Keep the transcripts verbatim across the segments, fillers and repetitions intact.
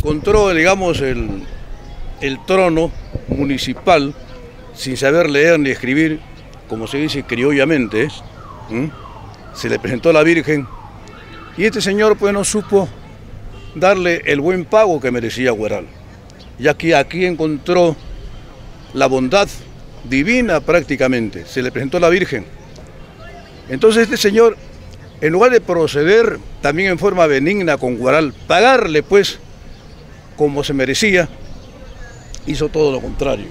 encontró, digamos, el, el trono municipal sin saber leer ni escribir, como se dice criollamente, ¿eh? Se le presentó a la Virgen y este señor pues no supo darle el buen pago que merecía Huaral, ya que aquí encontró la bondad divina prácticamente, se le presentó a la Virgen. Entonces este señor, en lugar de proceder también en forma benigna con Huaral, pagarle pues como se merecía, hizo todo lo contrario.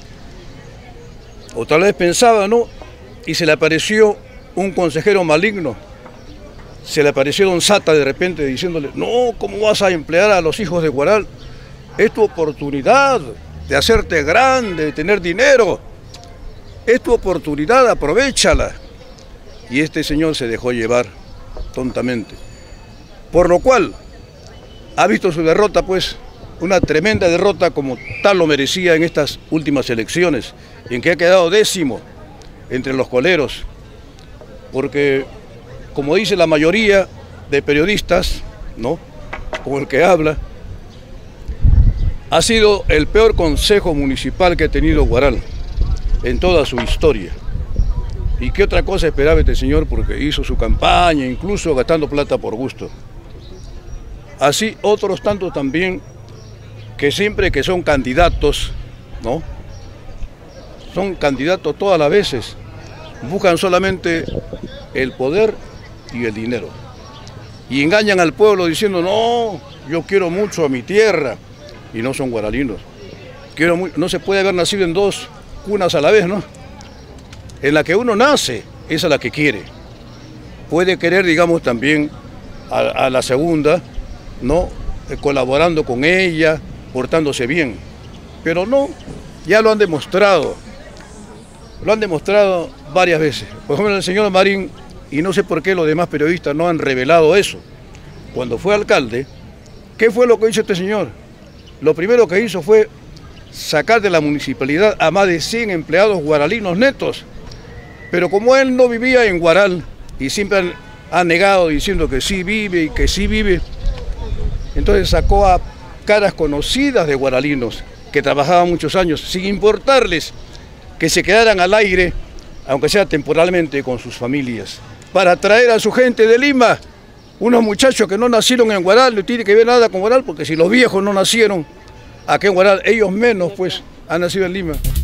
O tal vez pensaba, ¿no? Y se le apareció un consejero maligno, se le apareció don Sata de repente diciéndole, no, ¿cómo vas a emplear a los hijos de Huaral? Es tu oportunidad de hacerte grande, de tener dinero. Es tu oportunidad, aprovéchala. Y este señor se dejó llevar tontamente. Por lo cual, ha visto su derrota, pues, una tremenda derrota como tal lo merecía en estas últimas elecciones, en que ha quedado décimo entre los coleros. Porque, como dice la mayoría de periodistas, ¿no?, como el que habla, ha sido el peor consejo municipal que ha tenido Huaral en toda su historia. ¿Y qué otra cosa esperaba este señor? Porque hizo su campaña, incluso gastando plata por gusto. Así otros tantos también, que siempre que son candidatos, ¿no?, son candidatos todas las veces, buscan solamente el poder y el dinero. Y engañan al pueblo diciendo, no, yo quiero mucho a mi tierra, y no son guaralinos. Quiero muy... No se puede haber nacido en dos cunas a la vez, ¿no? En la que uno nace, esa es la que quiere. Puede querer, digamos, también a, a la segunda, ¿no?, eh, colaborando con ella, portándose bien. Pero no, ya lo han demostrado. Lo han demostrado varias veces. Por ejemplo, el señor Marín, y no sé por qué los demás periodistas no han revelado eso. Cuando fue alcalde, ¿qué fue lo que hizo este señor? Lo primero que hizo fue sacar de la municipalidad a más de cien empleados guaralinos netos. Pero como él no vivía en Huaral y siempre han, ha negado diciendo que sí vive y que sí vive, entonces sacó a caras conocidas de guaralinos que trabajaban muchos años sin importarles que se quedaran al aire, aunque sea temporalmente, con sus familias, para atraer a su gente de Lima, unos muchachos que no nacieron en Huaral, no tiene que ver nada con Huaral, porque si los viejos no nacieron aquí en Huaral, ellos menos pues han nacido en Lima.